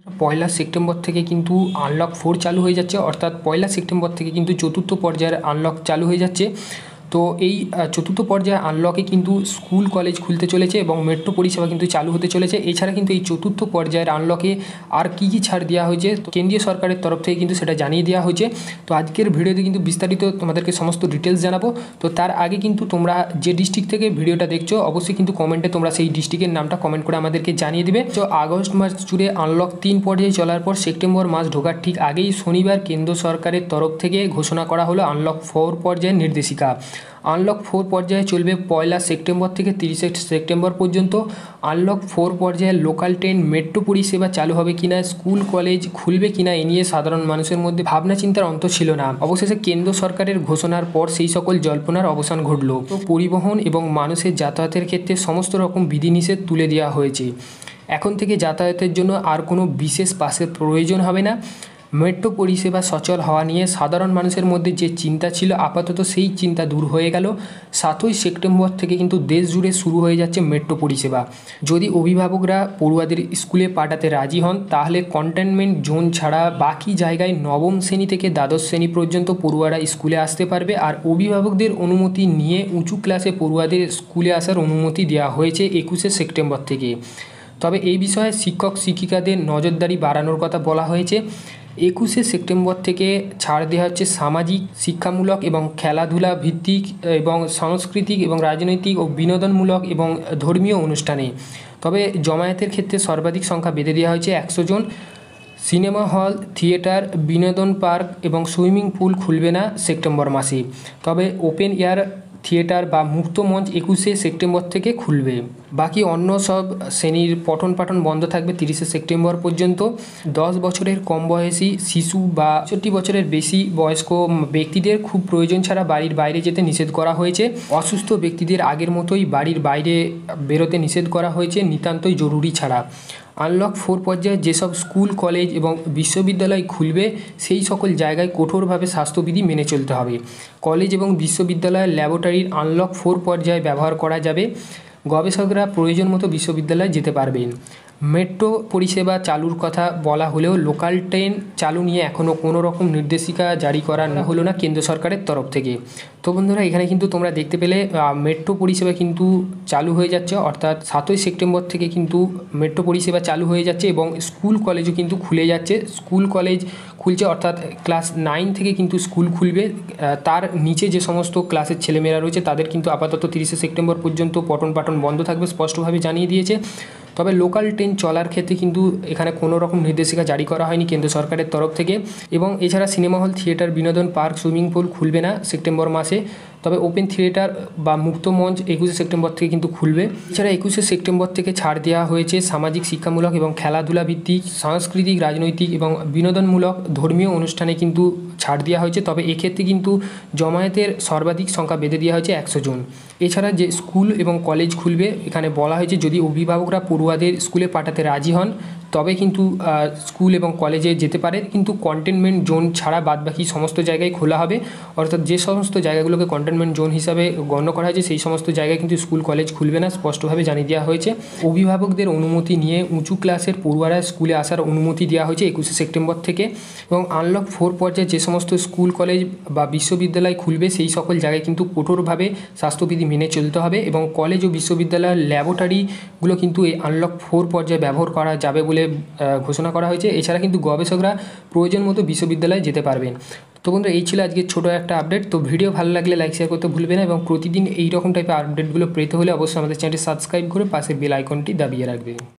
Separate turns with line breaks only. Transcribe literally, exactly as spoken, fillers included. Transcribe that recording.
পয়লা September থেকে কিন্তু unlock four চালু হয়ে যাচ্ছে, অর্থাৎ পয়লা সেপ্টেম্বর থেকে কিন্তু চতুর্থ পর্যায়ের আনলক চালু হয়ে যাচ্ছে। তো এই চতুর্থ পর্যায়ে আনলকে কিন্তু স্কুল কলেজ খুলতে চলেছে এবং মেট্রো পরিষেবা কিন্তু চালু হতে চলেছে। এছাড়া কিন্তু এই চতুর্থ পর্যায়ের আনলকে আর কী কী ছাড় দেওয়া হয়েছে তো কেন্দ্রীয় সরকারের তরফ থেকে কিন্তু সেটা জানিয়ে দেওয়া হয়েছে। তো আজকের ভিডিওতে কিন্তু বিস্তারিত তোমাদেরকে সমস্ত ডিটেলস জানাবো। তো তার আগে কিন্তু তোমরা যে ডিস্ট্রিক্ট থেকে ভিডিওটা দেখছো অবশ্যই কিন্তু কমেন্টে তোমরা সেই ডিস্ট্রিক্টের নামটা কমেন্ট করে আমাদেরকে জানিয়ে দিবে। তো আগস্ট মাস জুড়ে আনলক তিন পর্যায়ে চলার পর সেপ্টেম্বর মাস ঢোকার ঠিক আগেই শনিবার কেন্দ্র সরকারের তরফ থেকে ঘোষণা করা হলো আনলক ফোর পর্যায়ের নির্দেশিকা। আনলক ফোর পর্যায়ে চলবে পয়লা সেপ্টেম্বর থেকে তিরিশে সেপ্টেম্বর পর্যন্ত। আনলক ফোর পর্যায়ে লোকাল ট্রেন মেট্রো পরিষেবা চালু হবে কিনা, স্কুল কলেজ খুলবে কিনা এ নিয়ে সাধারণ মানুষের মধ্যে ভাবনা চিন্তার অন্ত ছিল না। অবশেষে কেন্দ্র সরকারের ঘোষণার পর সেই সকল জল্পনার অবসান ঘটল। তো পরিবহন এবং মানুষের যাতায়াতের ক্ষেত্রে সমস্ত রকম বিধিনিষেধ তুলে দেওয়া হয়েছে। এখন থেকে যাতায়াতের জন্য আর কোনো বিশেষ পাসের প্রয়োজন হবে না। মেট্রো পরিষেবা সচল হওয়া নিয়ে সাধারণ মানুষের মধ্যে যে চিন্তা ছিল আপাতত সেই চিন্তা দূর হয়ে গেল। সাতই সেপ্টেম্বর থেকে কিন্তু দেশ জুড়ে শুরু হয়ে যাচ্ছে মেট্রো পরিষেবা। যদি অভিভাবকরা পড়ুয়াদের স্কুলে পাঠাতে রাজি হন তাহলে কন্টেনমেন্ট জোন ছাড়া বাকি জায়গায় নবম শ্রেণী থেকে দ্বাদশ শ্রেণী পর্যন্ত পড়ুয়ারা স্কুলে আসতে পারবে। আর অভিভাবকদের অনুমতি নিয়ে উঁচু ক্লাসে পড়ুয়াদের স্কুলে আসার অনুমতি দেওয়া হয়েছে একুশে সেপ্টেম্বর থেকে। তবে এই বিষয়ে শিক্ষক শিক্ষিকাদের নজরদারি বাড়ানোর কথা বলা হয়েছে। একুশে সেপ্টেম্বর থেকে ছাড় দেওয়া হচ্ছে সামাজিক, শিক্ষামূলক এবং খেলাধুলা ভিত্তিক এবং সাংস্কৃতিক এবং রাজনৈতিক ও বিনোদনমূলক এবং ধর্মীয় অনুষ্ঠানে। তবে জমায়েতের ক্ষেত্রে সর্বাধিক সংখ্যা বেঁধে দেওয়া হয়েছে একশো জন। সিনেমা হল, থিয়েটার, বিনোদন পার্ক এবং সুইমিং পুল খুলবে না সেপ্টেম্বর মাসে। তবে ওপেন এয়ার থিয়েটার বা মুক্ত মঞ্চ একুশে সেপ্টেম্বর থেকে খুলবে। বাকি অন্য সব শ্রেণীর পঠন পাঠন বন্ধ থাকবে তিরিশে সেপ্টেম্বর পর্যন্ত। দশ বছরের কম বয়সী শিশু বা চৌষট্টি বছরের বেশি বয়স্ক ব্যক্তিদের খুব প্রয়োজন ছাড়া বাড়ির বাইরে যেতে নিষেধ করা হয়েছে। অসুস্থ ব্যক্তিদের আগের মতোই বাড়ির বাইরে বেরোতে নিষেধ করা হয়েছে নিতান্তই জরুরি ছাড়া। আনলক ফোর পর্যায়ে যেসব স্কুল কলেজ এবং বিশ্ববিদ্যালয় খুলবে সেই সকল জায়গায় কঠোরভাবে স্বাস্থ্যবিধি মেনে চলতে হবে। কলেজ এবং বিশ্ববিদ্যালয়ের ল্যাবরেটরির আনলক ফোর পর্যায়ে ব্যবহার করা যাবে। গবেষকরা প্রয়োজন মতো বিশ্ববিদ্যালয়ে যেতে পারবেন। মেট্রো পরিষেবা চালুর কথা বলা হলেও লোকাল ট্রেন চালু নিয়ে এখনও কোনো রকম নির্দেশিকা জারি করা হলো না কেন্দ্র সরকারের তরফ থেকে। তো বন্ধুরা এখানে কিন্তু তোমরা দেখতে পেলে মেট্রো পরিষেবা কিন্তু চালু হয়ে যাচ্ছে, অর্থাৎ সাতই সেপ্টেম্বর থেকে কিন্তু মেট্রো পরিষেবা চালু হয়ে যাচ্ছে এবং স্কুল কলেজও কিন্তু খুলে যাচ্ছে। স্কুল কলেজ খুলছে অর্থাৎ ক্লাস নাইন থেকে কিন্তু স্কুল খুলবে। তার নিচে যে সমস্ত ক্লাসের ছেলেমেয়েরা রয়েছে তাদের কিন্তু আপাতত তিরিশে সেপ্টেম্বর পর্যন্ত পঠন পাঠন বন্ধ থাকবে, স্পষ্টভাবে জানিয়ে দিয়েছে। তবে লোকাল ট্রেন চলার ক্ষেত্রে কিন্তু এখানে কোনো রকম নির্দেশিকা জারি করা হয়নি কেন্দ্র সরকারের তরফ থেকে। এবং এছাড়া সিনেমা হল, থিয়েটার, বিনোদন পার্ক, সুইমিং পুল খুলবে না সেপ্টেম্বর মাসে। তবে ওপেন থিয়েটার বা মুক্ত মঞ্চ একুশে সেপ্টেম্বর থেকে কিন্তু খুলবে। এছাড়া একুশে সেপ্টেম্বর থেকে ছাড় দেওয়া হয়েছে সামাজিক, শিক্ষামূলক এবং খেলাধুলা ভিত্তিক, সাংস্কৃতিক, রাজনৈতিক এবং বিনোদনমূলক ধর্মীয় অনুষ্ঠানে কিন্তু ছাড় দেওয়া হয়েছে। তবে এক্ষেত্রে কিন্তু জমায়েতের সর্বাধিক সংখ্যা বেঁধে দেওয়া হয়েছে একশো জন। এছাড়া যে স্কুল এবং কলেজ খুলবে এখানে বলা হয়েছে যদি অভিভাবকরা পড়ুয়াদের স্কুলে পাঠাতে রাজি হন তবে কিন্তু স্কুল এবং কলেজে যেতে পারে, কিন্তু কন্টেনমেন্ট জোন ছাড়া বাদবাকি সমস্ত জায়গায় খোলা হবে। অর্থাৎ যে সমস্ত জায়গাগুলোকে কন্টেনমেন্ট জোন হিসাবে গণ্য করা হয়েছে সেই সমস্ত জায়গায় কিন্তু স্কুল কলেজ খুলবে না, স্পষ্টভাবে জানিয়ে দেওয়া হয়েছে। অভিভাবকদের অনুমতি নিয়ে উঁচু ক্লাসের পড়ুয়ারা স্কুলে আসার অনুমতি দেওয়া হয়েছে একুশে সেপ্টেম্বর থেকে। এবং আনলক ফোর পর্যায়ে যে সমস্ত স্কুল কলেজ বা বিশ্ববিদ্যালয় খুলবে সেই সকল জায়গায় কিন্তু কঠোরভাবে স্বাস্থ্যবিধি মেনে চলতে হবে এবং কলেজ ও বিশ্ববিদ্যালয়ের ল্যাবরেটরিগুলো কিন্তু এই আনলক ফোর পর্যায়ে ব্যবহার করা যাবে বলে ঘোষণা করা হয়েছে। এছাড়া কিন্তু গবেষকরা প্রয়োজন মতো বিশ্ববিদ্যালয়ে যেতে পারবেন। তো বন্ধুরা এই ছিল আজকে ছোটো একটা আপডেট। তো ভিডিও ভালো লাগলে লাইক শেয়ার করতে ভুলবে না এবং প্রতিদিন এই রকম টাইপের আপডেটগুলো পেতে হলে অবশ্যই আমাদের চ্যানেলটি সাবস্ক্রাইব করে পাশে বেল আইকনটি দাবিয়ে রাখবে।